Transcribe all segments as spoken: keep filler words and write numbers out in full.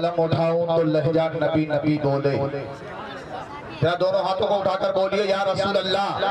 कलम उठाऊं तो लहजा नबी नबी बोले। जरा दोनों हाथों को उठाकर बोलिए या रसूल अल्लाह।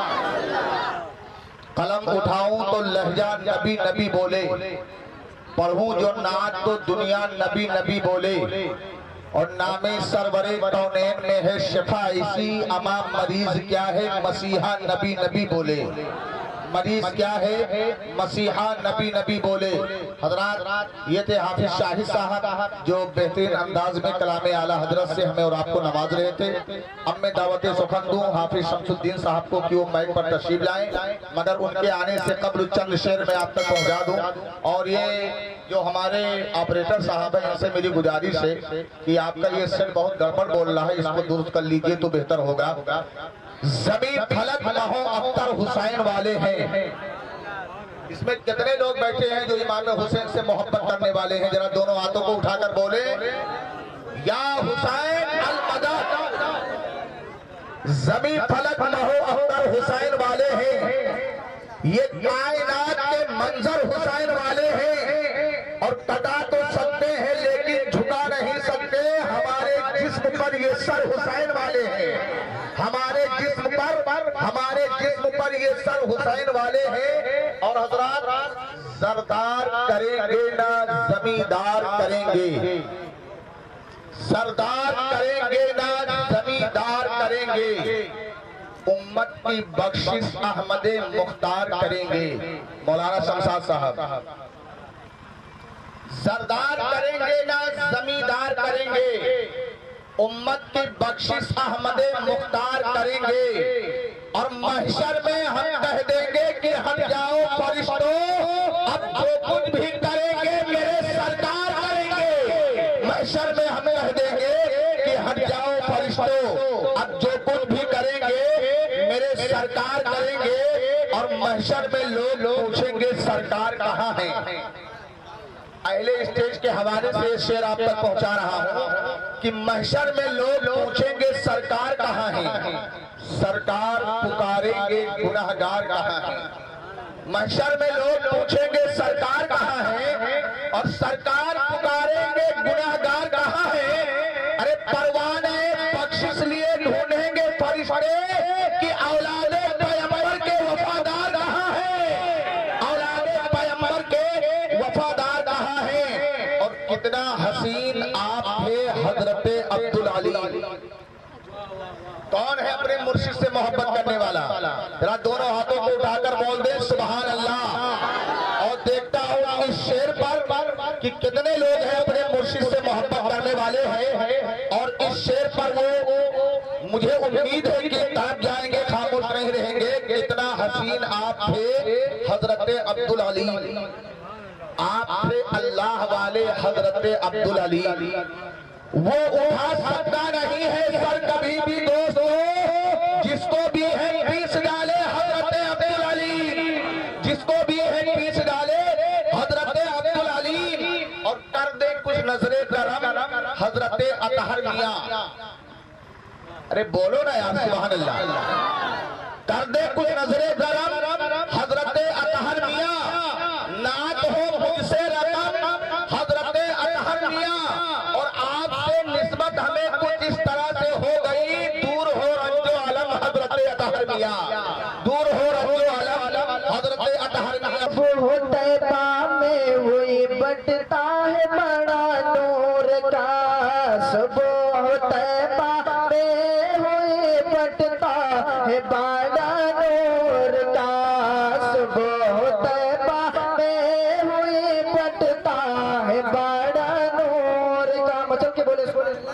कलम उठाऊं तो लहजा नबी नबी बोले, पढ़ूं जो नात तो दुनिया नबी नबी बोले। और नामे सरवरे कौनैन में है शिफा इसी, अमा मरीज क्या है मसीहा नबी नबी बोले। मरीज क्या है मसीहा नबी नबी बोले। हजरात ये थे हाफिज शाहिद साहब जो बेहतरीन अंदाज में कलामे आला हजरत से हमें और आपको नवाज रहे थे। अब मैं दावत सुखन दूं हाफिज शमसुद्दीन साहब को कि वो माइक पर तशरीफ लाएं, मगर उनके आने से कब्ल चंद शेर मैं आप तक पहुंचा दूं। और ये जो हमारे ऑपरेटर साहब हैं इनसे मेरी गुजारिश है कि आपका ये सेट बहुत गड़बड़ बोल रहा है, इसको दुरुस्त कर लीजिए तो बेहतर होगा। ज़मीन फलक लहो अख्तर हुसैन वाले हैं। इसमें कितने लोग बैठे हैं जो इमाम हुसैन से मोहब्बत करने वाले हैं? जरा दोनों हाथों को उठाकर बोले या हुसैन अल मदद। ज़मीन फलक लहो अख्तर हुसैन वाले हैं, ये कायनात के मंजर हुसैन वाले हैं। और कटा तो सकते हैं लेकिन झुका नहीं सकते, हमारे जिस्म पर ये सर हुसैन वाले हैं। हमारे जिस्म पर हमारे जिस्म पर ये सर हुसैन वाले हैं। और हजरात सरदार करेंगे ना जमींदार करेंगे, सरदार करेंगे ना जमींदार करेंगे। उम्मत की बख्शिश अहमदे मुख्तार करेंगे। मौलाना शमशाद साहब सरदार करेंगे ना जमींदार करेंगे, उम्मत की बख्शिश अहमदे मुख्तार करेंगे। और महशर में हम कह देंगे कि हट जाओ फरिश्तों, अब जो कुछ भी करेंगे मेरे सरकार करेंगे। महशर में हम कह देंगे कि हट जाओ फरिश्तों, अब जो कुछ भी करेंगे मेरे सरकार करेंगे। और महशर में लोग पूछेंगे सरकार कहाँ है। अहले स्टेज के हवाले से शेर आप तक पहुंचा रहा हूं कि महशर में लोग पूछेंगे सरकार कहाँ है, सरकार पुकारेंगे गुनहगार कहाँ है। महशर में लोग पूछेंगे सरकार कहाँ है और सरकार पुकारेंगे गुनहगार कहाँ है। अरे परवाने बख्शिश लिए ढूंढेंगे फरिश्ते कि औलादे पैगंबर के वफादार कहाँ है, औलादे पैगंबर के वफादार कहाँ है। और कितना हसीन आप थे हजरत अब्दुल अली। कौन है अपने मुर्शिद से मोहब्बत करने वाला? जरा दोनों हाथों को उठाकर बोल दे सुभान अल्लाह। और देखता हूँ इस शेर पर कि कितने लोग हैं अपने मुर्शिद से मोहब्बत करने वाले हैं। और इस शेर पर वो मुझे उम्मीद है कि तड़प जाएंगे, खामोश नहीं रहेंगे। कितना हसीन आप थे हजरत अब्दुल अली, आप थे अल्लाह वाले हजरत अब्दुल अली। वो उठा सकता नहीं है सर कभी भी दोस्तों, जिसको भी है पीस डाले हजरत अब्दुल अली, जिसको भी है पीस डाले हजरत अब्दुल अली। और कर दे कुछ नजरे करम हजरत अतहर मियां। अरे बोलो ना यार सुभान अल्लाह। कर दे कुछ नजरे करम हजरत अतहर मियां, नात हो मुझसे रकम हजरत अतहर मियां। और आपसे निस्बत हमें कुछ इस तरह से हो गई, दूर हो रंजो आलम हजरत अतहर मियां, दूर हो रंजो आलम हजरत अतहर मियां। तैबा में हुई बटता है बड़ा नूर का, सुबह तैबा में हुई बटता है बड़ा नूर का, सुबह तैबा में हुई बटता है बड़ा नूर का। मतलब के बोले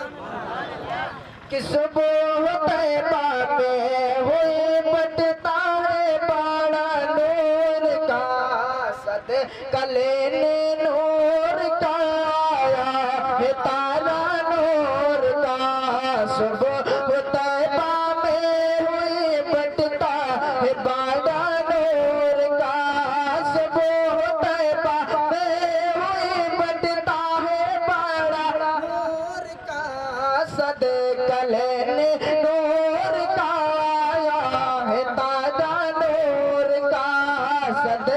कि सुबह तैबा में हुई बटता है बड़ा नूर का, सद कलेने नूर का आया है तारा नूर का। सुबह तैबा में हुई बटता है बड़ा नूर का, सुबह तैबा में हुई बटता है बड़ा नूर का, सद कलेने नूर का आया है तारा नूर का, सद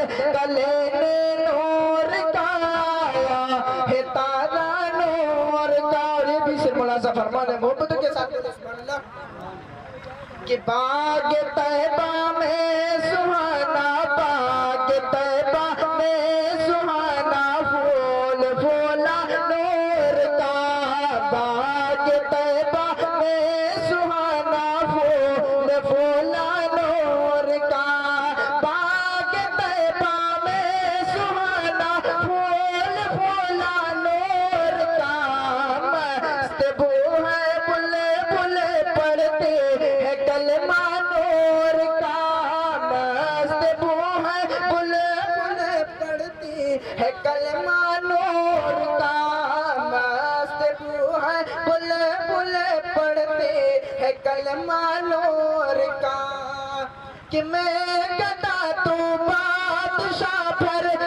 कलेने नूर का आया है तारा नूर का। फिर मुलाजा फरमाने मोहब्बत के साथ कि बाग तैबा में सुहाना, बाग तैबा में सुहाना फूल फूला नूर का, बाग तैबा में सुहाना फूल फूला नूर का, बाग तैबा में सुहाना फूल फूला नूर का, मस्त बू है बुले बुले पड़ते है कलमा नूर का, मस्त बू है बुले बुले पड़ती है कलमा नूर का, मस्त बू है बुले बुले पड़ते है कलमा नूर का, कि मैं गदा तू बादशाह पर